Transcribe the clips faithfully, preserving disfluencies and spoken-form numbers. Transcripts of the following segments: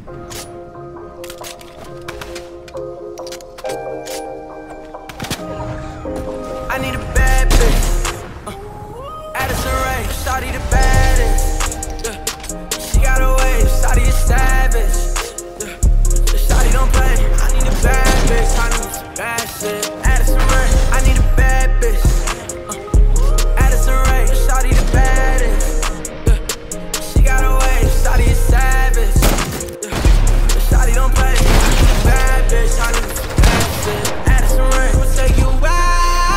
I need a bad bitch. Uh, Addison Ray, shawty the baddest. Yeah. She got a wave, shawty is savage. Yeah. The shawty don't play. I need a bad bitch. I need some bad shit. Addison Ray, I need a bad bitch. Uh, Addison Ray, shawty the baddest. Yeah. She got a wave, shawty is savage. Yeah. The shawty don't play. I need a bad bitch. I need some bad shit. Addison Ray, I'ma take you out.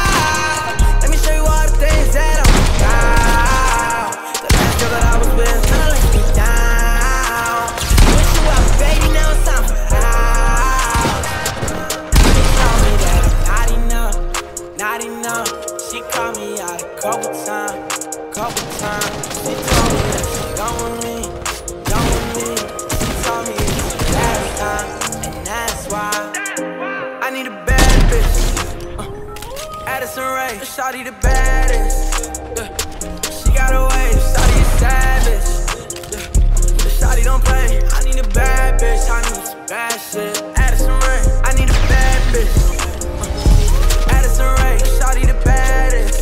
She called me out a couple times, couple times. She told me that she done with me, done with me. She told me it's the last time, and that's why I need a bad bitch. Uh, Addison Ray, shawty the baddest. Yeah. She got a wave, shawty is savage. Yeah. The shawty don't play. I need a bad bitch. I need some bad shit. Addison Ray, I need a bad bitch. Uh, Addison Ray, shawty the baddest.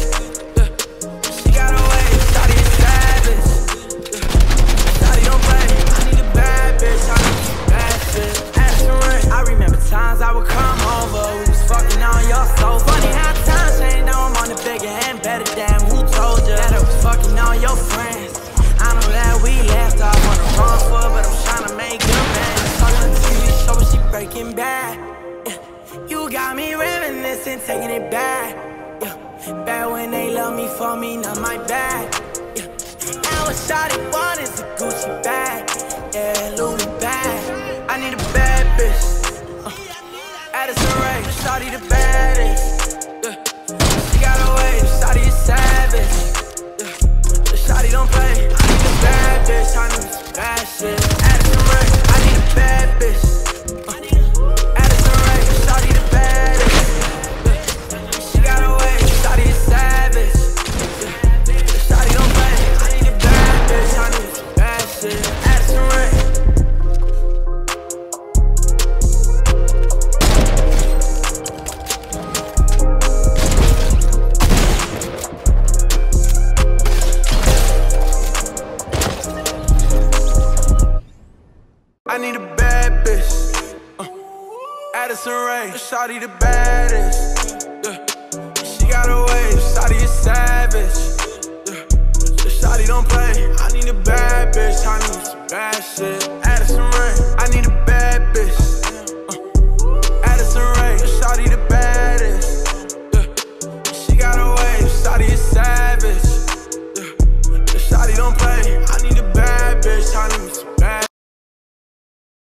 Times I would come over, we was fucking on your soul. Funny how times change, now I'm on the bigger and better. Damn, who told you that I was fucking on your friends? I know that we left off on the wrong foot, but I'm trying to make good man. Talking on T V show, but she breaking bad. Yeah. You got me reminiscing, taking it back. Yeah. Bad when they love me for me, not my bad. Yeah. Now what shawty want is a Gucci bag, yeah, Louis bag. I need a bad bitch. Addison Ray, shawty the baddest. Yeah. She got a wave, shawty is savage. Yeah. The shawty don't play. I need a bad bitch. I need some bad shit. Addison Ray, I need a bad bitch. Uh. Addison Ray, shawty the baddest. Yeah. She got a wave, shawty is savage. Yeah. The shawty don't play. I need a bad bitch. I need some bad shit. Addison Ray. I need a bad bitch. Uh, Addison Ray, shawty the baddest. Yeah. She got a wave, shawty is savage. Yeah. The shawty don't play. I need a bad bitch. I need some bad shit. Addison Ray, I need a bad bitch. Uh, Addison Ray, shawty the baddest. Yeah. She got a wave, shawty is savage. Yeah. The shawty don't play. I need a bad bitch. I need some